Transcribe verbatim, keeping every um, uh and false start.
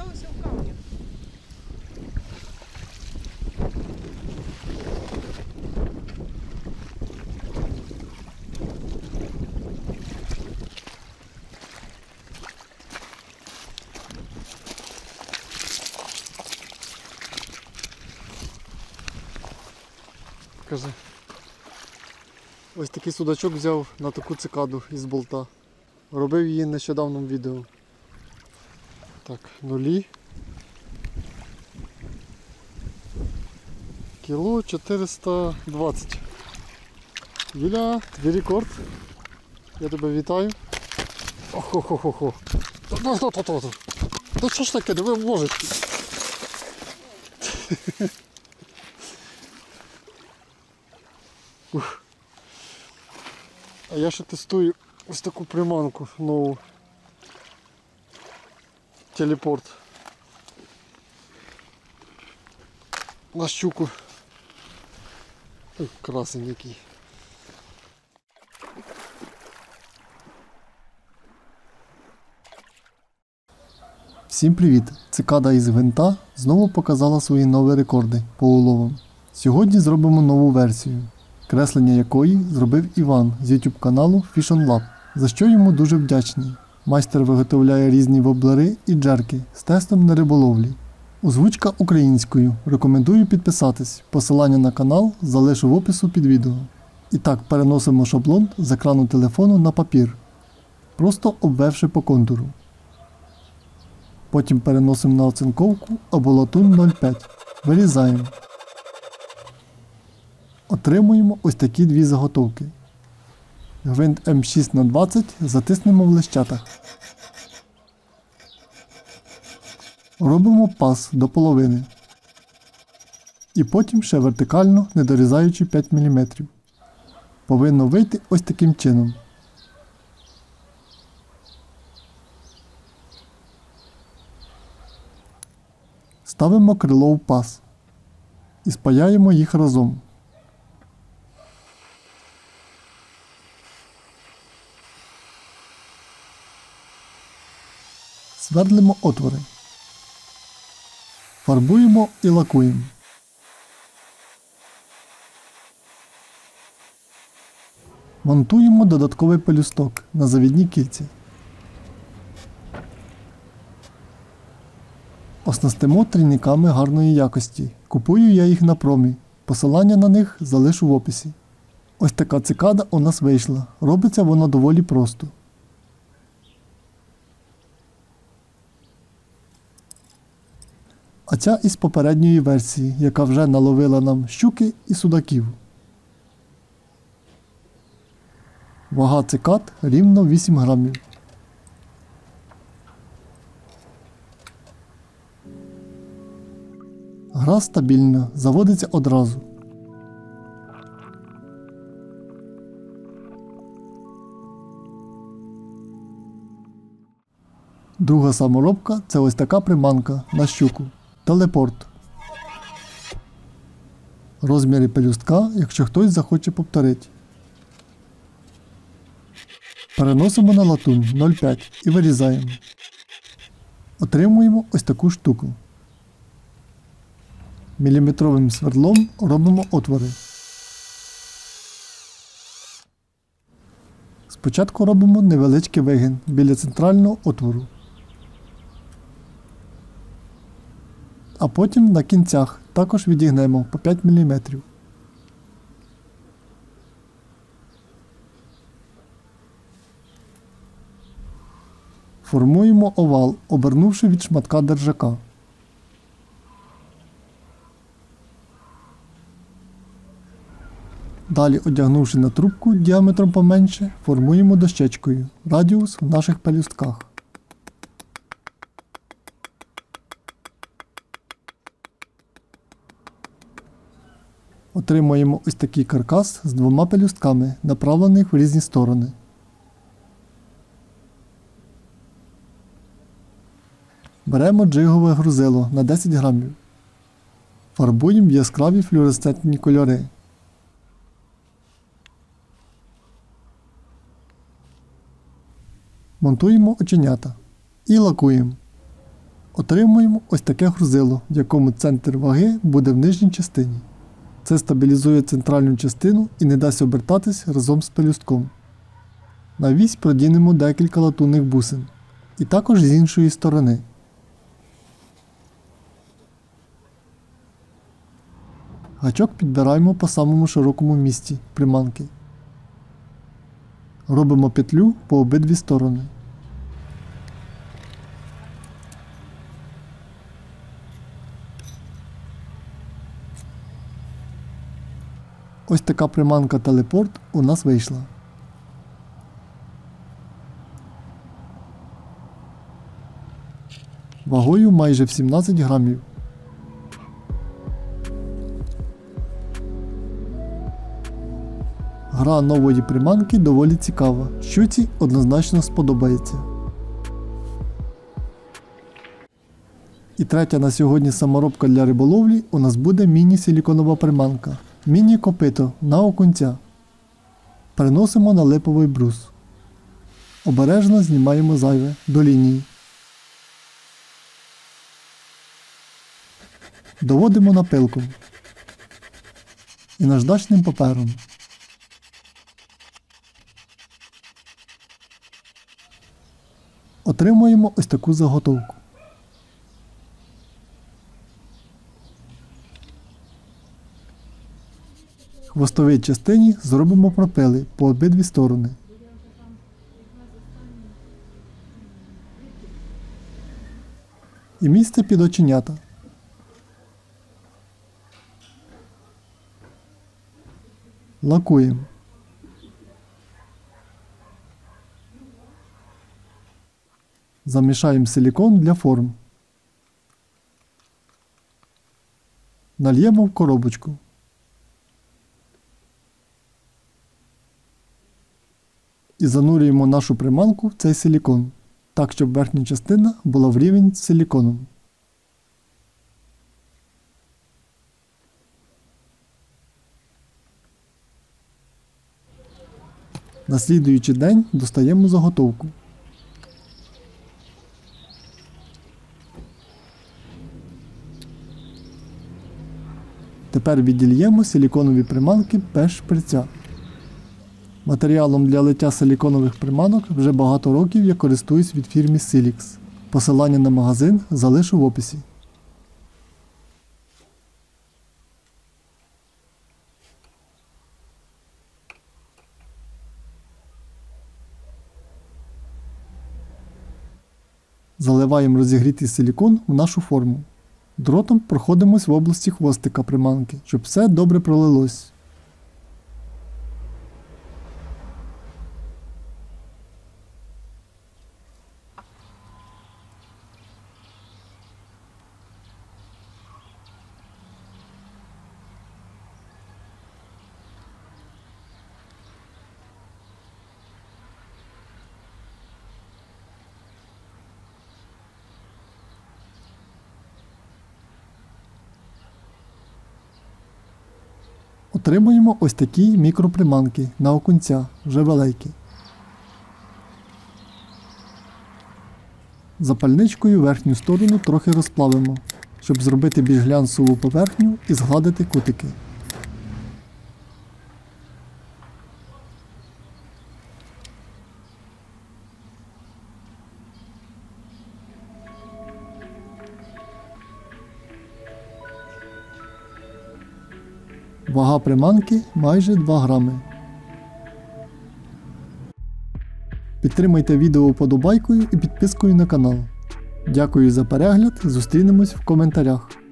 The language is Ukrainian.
взялося в камні. Каже. Ось такий судачок взяв на таку цикаду із болта. Робив її нещодавно в відео. Так, нулі. Кіло чотириста двадцять. Юля, твій рекорд. Я тебе вітаю. Охо-хо-хо-хо. Та-та-та-та-та. Та що ж таке, ви можете? Ух. А я ще тестую ось таку приманку нову. Телепорт. На щуку. Ой, красень який. Всім привіт! Цикада із гвинта знову показала свої нові рекорди по уловам. Сьогодні зробимо нову версію, креслення якої зробив Іван з YouTube каналу Fish on Lab, за що йому дуже вдячний. Майстер виготовляє різні воблери і джерки з тестом на риболовлі. Озвучка українською. Рекомендую підписатись. Посилання на канал залишу в опису під відео. І так, переносимо шаблон з екрану телефону на папір, просто обвевши по контуру. Потім переносимо на оцинковку або латунь нуль п'ять. Вирізаємо. Отримуємо ось такі дві заготовки. Гвинт ем шість на двадцять затиснемо в лещатах. Робимо паз до половини. І потім ще вертикально, не дорізаючи п'ять міліметрів. Повинно вийти ось таким чином. Ставимо крило в паз і спаяємо їх разом. Свердлимо отвори. Фарбуємо і лакуємо. Монтуємо додатковий пелюсток на завідні кільці. Оснастимо трійниками гарної якості. Купую я їх на промі. Посилання на них залишу в описі. Ось така цикада у нас вийшла. Робиться вона доволі просто. А ця із попередньої версії, яка вже наловила нам щуки і судаків. Вага цикад рівно вісім грамів. Гра стабільна, заводиться одразу. Друга саморобка – це ось така приманка на щуку. Телепорт. Розміри пелюстка, якщо хтось захоче повторити. Переносимо на латунь нуль п'ять і вирізаємо. Отримуємо ось таку штуку. Міліметровим свердлом робимо отвори. Спочатку робимо невеличкий вигин біля центрального отвору. А потім на кінцях також відігнемо по п'ять міліметрів. Формуємо овал, обернувши від шматка держака. Далі, одягнувши на трубку діаметром поменше, формуємо дощечкою радіус в наших пелюстках. Отримуємо ось такий каркас з двома пелюстками, направлених в різні сторони. Беремо джигове грузило на десять грамів. Фарбуємо в яскраві флюоресцентні кольори. Монтуємо оченята і лакуємо. Отримуємо ось таке грузило, в якому центр ваги буде в нижній частині. Це стабілізує центральну частину і не дасть обертатись разом з пелюстком. На вісь продінемо декілька латунних бусин. І також з іншої сторони. Гачок підбираємо по самому широкому місці приманки. Робимо петлю по обидві сторони. Ось така приманка телепорт у нас вийшла. Вагою майже в сімнадцять грамів. Гра нової приманки доволі цікава, щуці однозначно сподобається. І третя на сьогодні саморобка для риболовлі у нас буде міні-силіконова приманка. Міні-копито на окунця. Переносимо на липовий брус. Обережно знімаємо зайве до лінії. Доводимо напилком і наждачним папером. Отримуємо ось таку заготовку. В хвостовій частині зробимо пропили по обидві сторони. І місце під оченята. Лакуємо. Замішаємо силікон для форм. Нальємо в коробочку. І занурюємо нашу приманку в цей силікон, так щоб верхня частина була в рівень з силіконом. На слідуючий день достаємо заготовку. Тепер відділіємо силіконові приманки без шприця. Матеріалом для лиття силіконових приманок вже багато років я користуюсь від фірми Silix. Посилання на магазин залишу в описі. Заливаємо розігрітий силікон в нашу форму. Дротом проходимось в області хвостика приманки, щоб все добре пролилось. Отримуємо ось такі мікроприманки на окунця, вже великі. Запальничкою верхню сторону трохи розплавимо, щоб зробити більш глянцеву поверхню і згладити кутики. Вага приманки майже два грами. Підтримайте відео вподобайкою і підпискою на канал. Дякую за перегляд, зустрінемось в коментарях.